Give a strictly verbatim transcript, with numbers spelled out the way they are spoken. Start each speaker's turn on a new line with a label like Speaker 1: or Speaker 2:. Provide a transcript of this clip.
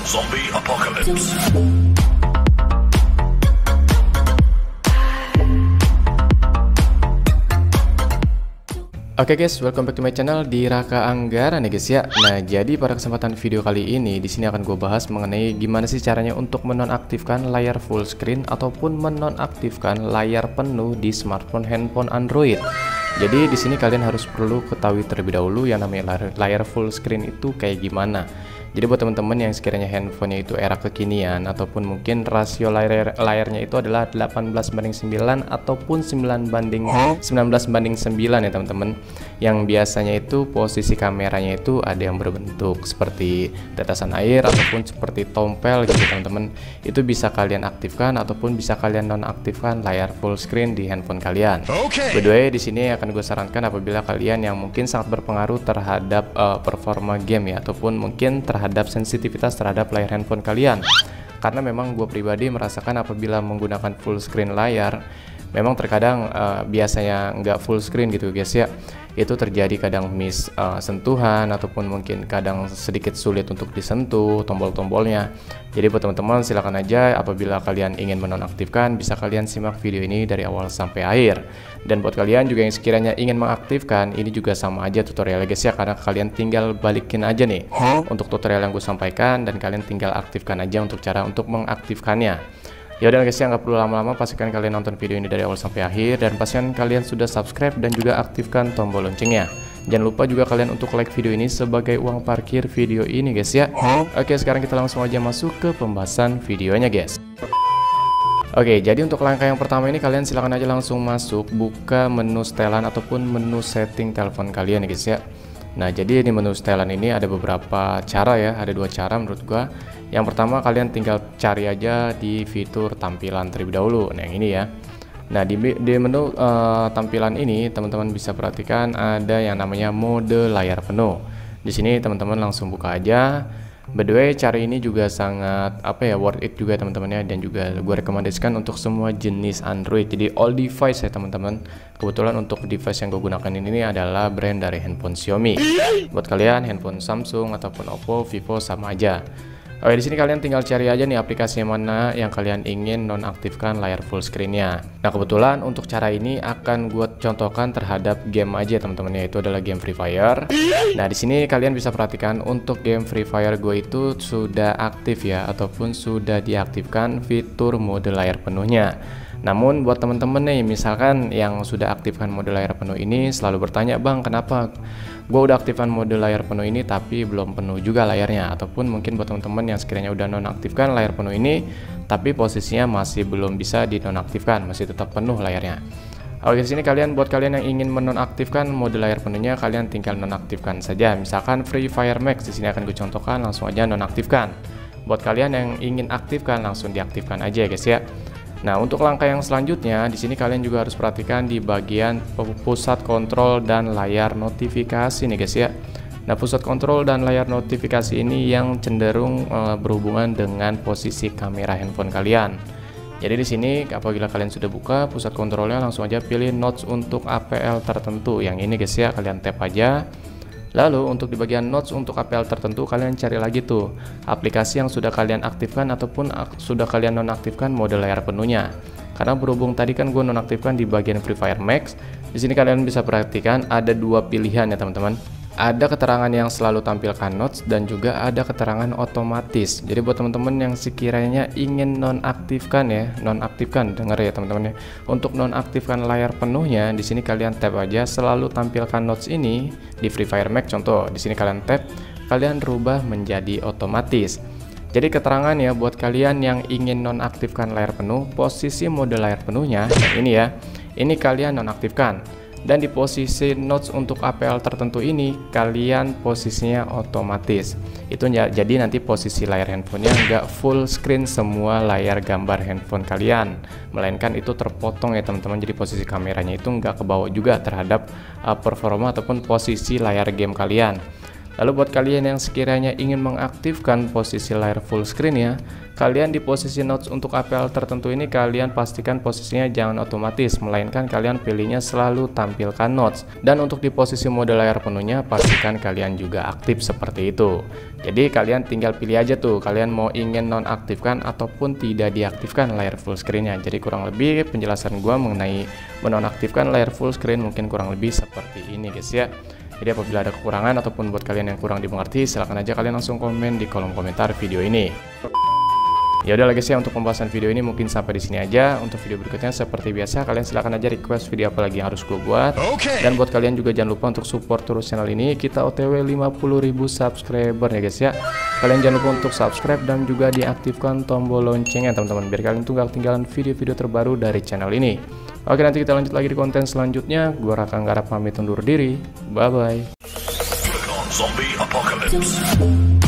Speaker 1: Zombie Apocalypse.
Speaker 2: Oke okay guys, welcome back to my channel di Raka Anggara nih guys ya. Nah, jadi pada kesempatan video kali ini di sini akan gue bahas mengenai gimana sih caranya untuk menonaktifkan layar full screen ataupun menonaktifkan layar penuh di smartphone handphone Android. Jadi di sini kalian harus perlu ketahui terlebih dahulu yang namanya layar full screen itu kayak gimana. Jadi buat teman-teman yang sekiranya handphonenya itu era kekinian ataupun mungkin rasio layar layarnya itu adalah delapan belas banding sembilan ataupun sembilan banding sembilan belas banding sembilan ya teman-teman. Yang biasanya itu posisi kameranya itu ada yang berbentuk seperti tetesan air ataupun seperti tompel gitu teman-teman. Itu bisa kalian aktifkan ataupun bisa kalian nonaktifkan layar full screen di handphone kalian.
Speaker 1: Okay.
Speaker 2: By the way, di sini akan gue sarankan apabila kalian yang mungkin sangat berpengaruh terhadap uh, performa game ya ataupun mungkin terhadap terhadap sensitivitas terhadap layar handphone kalian, karena memang gue pribadi merasakan apabila menggunakan full screen layar memang terkadang uh, biasanya nggak full screen gitu guys ya, itu terjadi kadang miss uh, sentuhan ataupun mungkin kadang sedikit sulit untuk disentuh tombol-tombolnya. Jadi buat teman-teman silakan aja apabila kalian ingin menonaktifkan bisa kalian simak video ini dari awal sampai akhir. Dan buat kalian juga yang sekiranya ingin mengaktifkan, ini juga sama aja tutorialnya guys ya, karena kalian tinggal balikin aja nih huh? untuk tutorial yang gue sampaikan dan kalian tinggal aktifkan aja untuk cara untuk mengaktifkannya. Ya udah guys ya, nggak perlu lama-lama, pastikan kalian nonton video ini dari awal sampai akhir dan pastikan kalian sudah subscribe dan juga aktifkan tombol loncengnya. Jangan lupa juga kalian untuk like video ini sebagai uang parkir video ini guys ya. huh? Oke, sekarang kita langsung aja masuk ke pembahasan videonya guys. Oke, jadi untuk langkah yang pertama ini kalian silahkan aja langsung masuk, buka menu setelan ataupun menu setting telepon kalian ya guys ya. Nah, jadi di menu setelan ini ada beberapa cara ya, ada dua cara menurut gua. Yang pertama kalian tinggal cari aja di fitur tampilan terlebih dahulu. Nah, yang ini ya. Nah, di, di menu uh, tampilan ini teman-teman bisa perhatikan ada yang namanya mode layar penuh. Di sini teman-teman langsung buka aja. By the way, cara ini juga sangat apa ya, worth it juga teman-teman ya, dan juga gue rekomendasikan untuk semua jenis Android. Jadi all device ya teman-teman. Kebetulan untuk device yang gue gunakan ini adalah brand dari handphone Xiaomi. Buat kalian handphone Samsung ataupun Oppo, Vivo sama aja. Oke, di sini kalian tinggal cari aja nih aplikasi mana yang kalian ingin nonaktifkan layar full screen-nya. Nah, kebetulan untuk cara ini akan gue contohkan terhadap game aja teman-teman, yaitu adalah game Free Fire. Nah, di sini kalian bisa perhatikan untuk game Free Fire gue itu sudah aktif ya ataupun sudah diaktifkan fitur mode layar penuhnya. Namun buat teman-teman nih misalkan yang sudah aktifkan mode layar penuh ini selalu bertanya, "Bang, kenapa gue udah aktifkan mode layar penuh ini tapi belum penuh juga layarnya?" Ataupun mungkin buat teman-teman yang sekiranya udah nonaktifkan layar penuh ini tapi posisinya masih belum bisa dinonaktifkan, masih tetap penuh layarnya. Oke, di sini kalian buat kalian yang ingin menonaktifkan mode layar penuhnya, kalian tinggal nonaktifkan saja. Misalkan Free Fire Max, di sini akan gue contohkan, langsung aja nonaktifkan. Buat kalian yang ingin aktifkan langsung diaktifkan aja ya guys ya. Nah, untuk langkah yang selanjutnya di sini kalian juga harus perhatikan di bagian pusat kontrol dan layar notifikasi nih guys ya. Nah, pusat kontrol dan layar notifikasi ini yang cenderung e, berhubungan dengan posisi kamera handphone kalian. Jadi di sini apabila kalian sudah buka pusat kontrolnya, langsung aja pilih notes untuk A P L tertentu. Yang ini guys ya, kalian tap aja. Lalu untuk di bagian notes untuk A P L tertentu kalian cari lagi tuh aplikasi yang sudah kalian aktifkan ataupun ak sudah kalian nonaktifkan mode layar penuhnya. Karena berhubung tadi kan gue nonaktifkan di bagian Free Fire Max, di sini kalian bisa perhatikan ada dua pilihan ya teman-teman. Ada keterangan yang selalu tampilkan notes dan juga ada keterangan otomatis. Jadi buat teman-teman yang sekiranya ingin nonaktifkan ya, nonaktifkan, dengar ya teman-teman ya. Untuk nonaktifkan layar penuhnya, di sini kalian tap aja selalu tampilkan notes ini di Free Fire Max contoh. Di sini kalian tap, kalian rubah menjadi otomatis. Jadi keterangan ya buat kalian yang ingin nonaktifkan layar penuh, posisi mode layar penuhnya ini ya. Ini kalian nonaktifkan. Dan di posisi notes untuk A P L tertentu ini kalian posisinya otomatis. Itu ya, jadi nanti posisi layar handphonenya nggak full screen semua layar gambar handphone kalian, melainkan itu terpotong ya teman-teman. Jadi posisi kameranya itu nggak kebawa juga terhadap uh, performa ataupun posisi layar game kalian. Lalu buat kalian yang sekiranya ingin mengaktifkan posisi layar full screen ya, kalian di posisi notes untuk A P L tertentu ini kalian pastikan posisinya jangan otomatis, melainkan kalian pilihnya selalu tampilkan notes. Dan untuk di posisi mode layar penuhnya pastikan kalian juga aktif seperti itu. Jadi kalian tinggal pilih aja tuh, kalian mau ingin nonaktifkan ataupun tidak diaktifkan layar full screennya. Jadi kurang lebih penjelasan gua mengenai menonaktifkan layar full screen mungkin kurang lebih seperti ini guys ya. Jadi apabila ada kekurangan ataupun buat kalian yang kurang dimengerti, silahkan aja kalian langsung komen di kolom komentar video ini. Ya udah guys ya, untuk pembahasan video ini mungkin sampai di sini aja. Untuk video berikutnya seperti biasa kalian silahkan aja request video apa lagi yang harus gue buat. Okay. Dan buat kalian juga jangan lupa untuk support terus channel ini. Kita O T W lima puluh ribu subscriber ya guys ya. Kalian jangan lupa untuk subscribe dan juga diaktifkan tombol loncengnya teman-teman, biar kalian tuh gak ketinggalan video-video terbaru dari channel ini. Oke, nanti kita lanjut lagi di konten selanjutnya. Gua Raka Nggarap pamit undur diri. Bye bye.